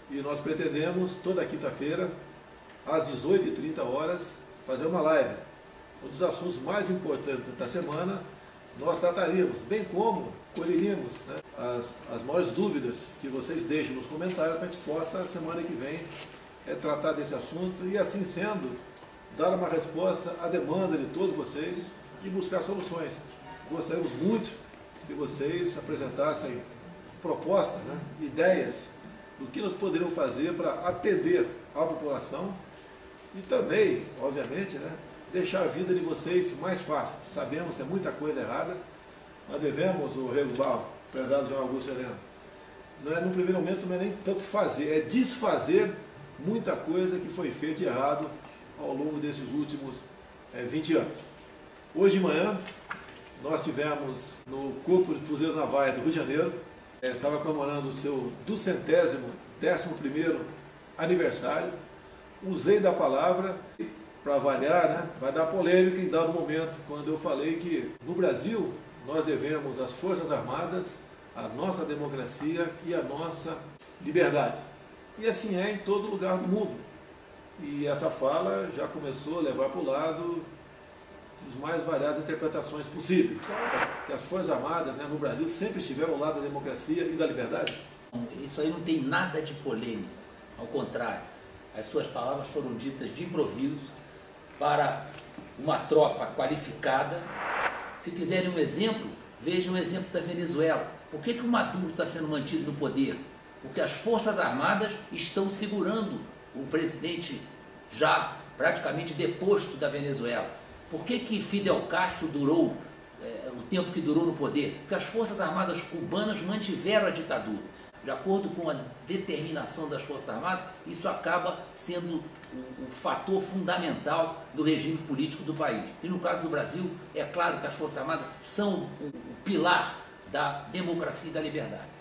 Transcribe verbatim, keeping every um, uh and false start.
e nós pretendemos, toda quinta-feira, às dezoito e trinta horas, fazer uma live. Um dos assuntos mais importantes da semana nós trataríamos, bem como colheríamos, né, as, as maiores dúvidas que vocês deixem nos comentários para a gente possa, semana que vem, é, tratar desse assunto e, assim sendo, dar uma resposta à demanda de todos vocês e buscar soluções. Gostaríamos muito que vocês apresentassem propostas, né, ideias do que nós poderíamos fazer para atender a população e também, obviamente, né, deixar a vida de vocês mais fácil. Sabemos que tem muita coisa errada, nós devemos, o Rego Barros, prezado João Augusto Heleno, não é, no primeiro momento não é nem tanto fazer, é desfazer muita coisa que foi feita de errado ao longo desses últimos é, vinte anos. Hoje de manhã, nós tivemos no Corpo de Fuzileiros Navais do Rio de Janeiro, é, estava comemorando o seu duzentésimo, décimo primeiro aniversário. Usei da palavra, para avaliar, né, vai dar polêmica em dado momento, quando eu falei que no Brasil nós devemos às Forças Armadas a nossa democracia e a nossa liberdade. E assim é em todo lugar do mundo. E essa fala já começou a levar para o lado das mais variadas interpretações possíveis. Que as Forças Armadas, né, no Brasil sempre estiveram ao lado da democracia e da liberdade. Isso aí não tem nada de polêmica, ao contrário, as suas palavras foram ditas de improviso para uma tropa qualificada. Se quiserem um exemplo, vejam o exemplo da Venezuela. Por que que o Maduro está sendo mantido no poder? Porque as Forças Armadas estão segurando o presidente já praticamente deposto da Venezuela. Por que que Fidel Castro durou é, o tempo que durou no poder? Porque as Forças Armadas cubanas mantiveram a ditadura. De acordo com a determinação das Forças Armadas, isso acaba sendo o, o fator fundamental do regime político do país. E no caso do Brasil, é claro que as Forças Armadas são o, o pilar da democracia e da liberdade.